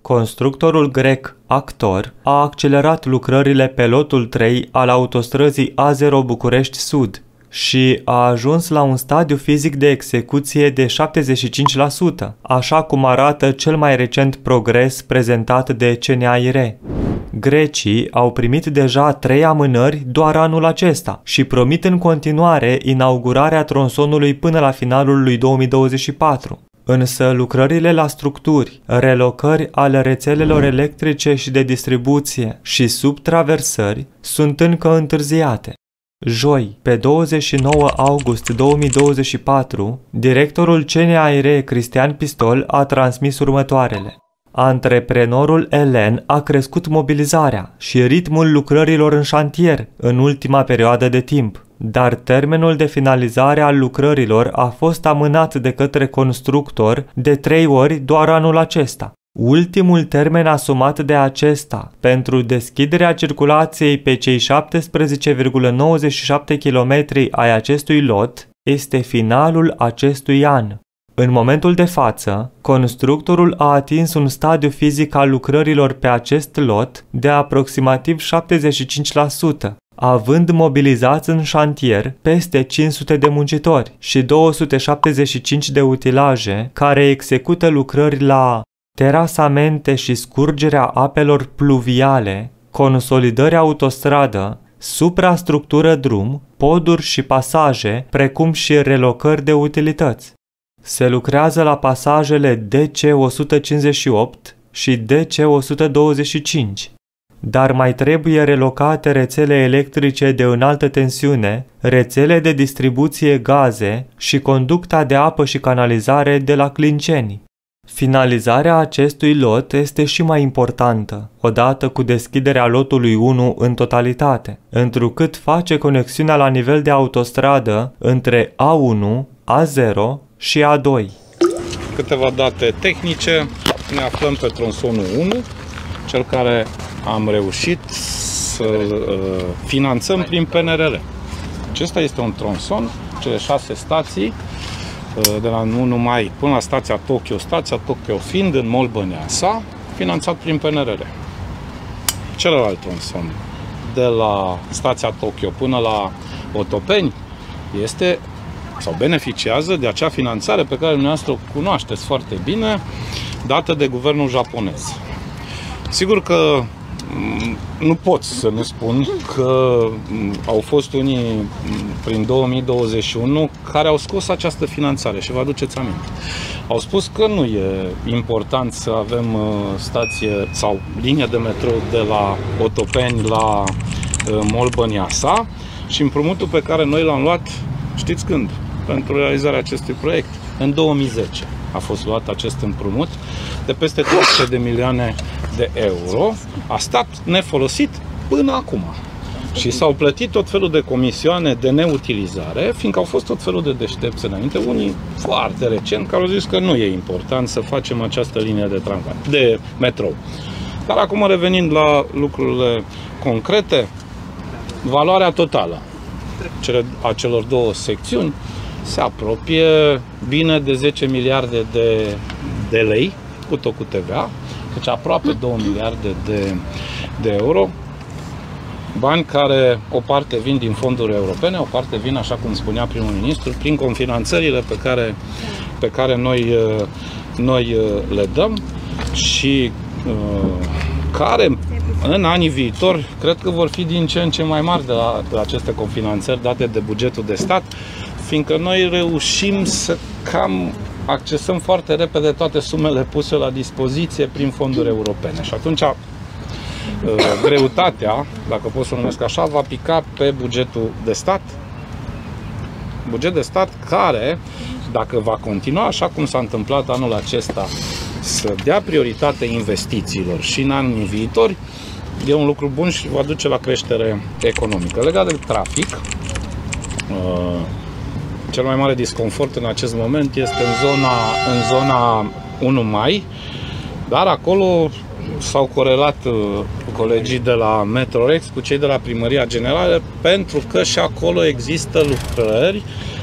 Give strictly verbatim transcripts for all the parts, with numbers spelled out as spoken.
Constructorul grec Actor a accelerat lucrările pe lotul trei al autostrăzii A zero București Sud și a ajuns la un stadiu fizic de execuție de șaptezeci și cinci la sută, așa cum arată cel mai recent progres prezentat de C N A I R. Grecii au primit deja trei amânări doar anul acesta și promit în continuare inaugurarea tronsonului până la finalul lui două mii douăzeci și patru. Însă lucrările la structuri, relocări ale rețelelor electrice și de distribuție și subtraversări sunt încă întârziate. Joi, pe douăzeci și nouă august două mii douăzeci și patru, directorul C N A I R Cristian Pistol a transmis următoarele. Antreprenorul elen a crescut mobilizarea și ritmul lucrărilor în șantier în ultima perioadă de timp, dar termenul de finalizare al lucrărilor a fost amânat de către constructor de trei ori doar anul acesta. Ultimul termen asumat de acesta pentru deschiderea circulației pe cei șaptesprezece virgulă nouăzeci și șapte kilometri ai acestui lot este finalul acestui an. În momentul de față, constructorul a atins un stadiu fizic al lucrărilor pe acest lot de aproximativ șaptezeci și cinci la sută, având mobilizați în șantier peste cinci sute de muncitori și două sute șaptezeci și cinci de utilaje care execută lucrări la terasamente și scurgerea apelor pluviale, consolidări autostradă, suprastructură drum, poduri și pasaje, precum și relocări de utilități. Se lucrează la pasajele D C o sută cincizeci și opt și D C o sută douăzeci și cinci, dar mai trebuie relocate rețele electrice de înaltă tensiune, rețele de distribuție gaze și conducta de apă și canalizare de la Clinceni. Finalizarea acestui lot este și mai importantă, odată cu deschiderea lotului unu în totalitate, întrucât face conexiunea la nivel de autostradă între A unu, A zero și A doi. Câteva date tehnice. Ne aflăm pe tronsonul unu, cel care am reușit să uh, finanțăm prin P N R R. Acesta este un tronson, cele șase stații, de la unu mai până la stația Tokyo, stația Tokyo fiind în Mall Băneasa, finanțat prin P N R R. Celălalt tronson, de la stația Tokyo până la Otopeni, este sau beneficiază de acea finanțare pe care dumneavoastră o cunoașteți foarte bine, dată de guvernul japonez. Sigur că nu pot să nu spun că au fost unii prin două mii douăzeci și unu care au scos această finanțare și vă aduceți aminte. Au spus că nu e important să avem stație sau linie de metrou de la Otopeni la Mall Băneasa și împrumutul pe care noi l-am luat, știți când? Pentru realizarea acestui proiect, în două mii zece a fost luat acest împrumut de peste trei sute de milioane de euro, a stat nefolosit până acum. Și s-au plătit tot felul de comisioane de neutilizare, fiindcă au fost tot felul de deștepți înainte, unii foarte recent, care au zis că nu e important să facem această linie de tramvai, de metrou. Dar acum, revenind la lucrurile concrete, valoarea totală a celor două secțiuni se apropie bine de zece miliarde de, de lei, cu tot cu T V A, deci aproape două miliarde de, de euro, bani care o parte vin din fonduri europene, o parte vin, așa cum spunea primul ministru, prin confinanțările pe care, pe care noi, noi le dăm și care în anii viitori cred că vor fi din ce în ce mai mari de la, de la aceste confinanțări date de bugetul de stat, fiindcă noi reușim să cam accesăm foarte repede toate sumele puse la dispoziție prin fonduri europene. Și atunci greutatea, dacă pot să o numesc așa, va pica pe bugetul de stat. Buget de stat care, dacă va continua așa cum s-a întâmplat anul acesta, să dea prioritate investițiilor și în anii viitori, e un lucru bun și va duce la creștere economică. Legat de trafic, cel mai mare disconfort în acest moment este în zona, în zona unu mai, dar acolo s-au corelat colegii de la Metrorex cu cei de la Primăria Generală, pentru că și acolo există lucrări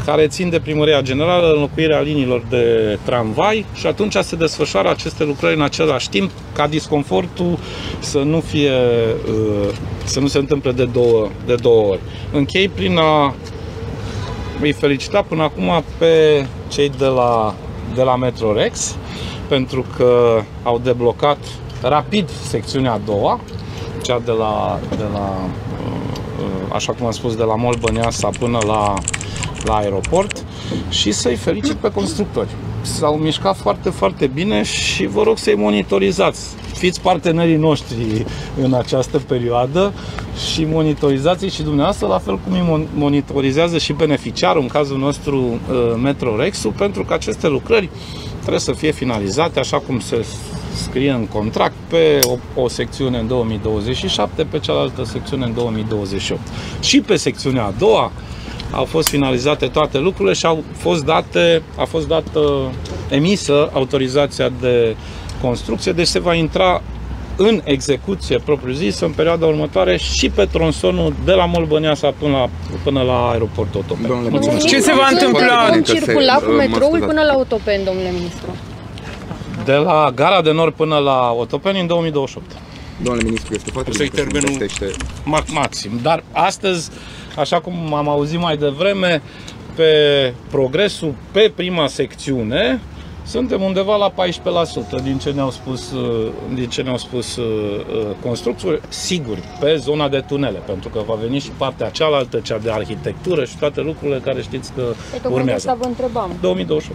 care țin de Primăria Generală, înlocuirea liniilor de tramvai și atunci se desfășoară aceste lucrări în același timp, ca disconfortul să nu fie, să nu se întâmple de două, de două ori. Închei prin a îi felicita până acum pe cei de la, de la Metrorex, pentru că au deblocat rapid secțiunea a doua, cea de la, de la așa cum am spus, de la Mall Băneasa până la, la aeroport, și să-i felicit pe constructori. S-au mișcat foarte, foarte bine și vă rog să-i monitorizați. Fiți partenerii noștri în această perioadă și monitorizați-i și dumneavoastră, la fel cum îi monitorizează și beneficiarul, în cazul nostru Metrorex-ul, pentru că aceste lucrări trebuie să fie finalizate așa cum se scrie în contract, pe o, o secțiune în două mii douăzeci și șapte, pe cealaltă secțiune în două mii douăzeci și opt. Și pe secțiunea a doua au fost finalizate toate lucrurile și au fost date, a fost dată emisă autorizația de construcție, deci se va intra în execuție propriu-zisă în perioada următoare și pe tronsonul de la Mall Băneasa până la, până la aeroportul Otopeni. Ce se va întâmpla? Vom circula cu metroul până la Otopeni, domnule ministru? De la Gara de Nord până la Otopeni în două mii douăzeci și opt. Domnule ministru, este foarte bine că se investește maxim. Dar astăzi, așa cum am auzit mai devreme, pe progresul pe prima secțiune suntem undeva la paisprezece la sută din ce ne-au spus, din ce ne-au spus constructori, sigur, pe zona de tunele, pentru că va veni și partea cealaltă, cea de arhitectură și toate lucrurile care știți că urmează. Vă întrebam. două mii douăzeci și opt.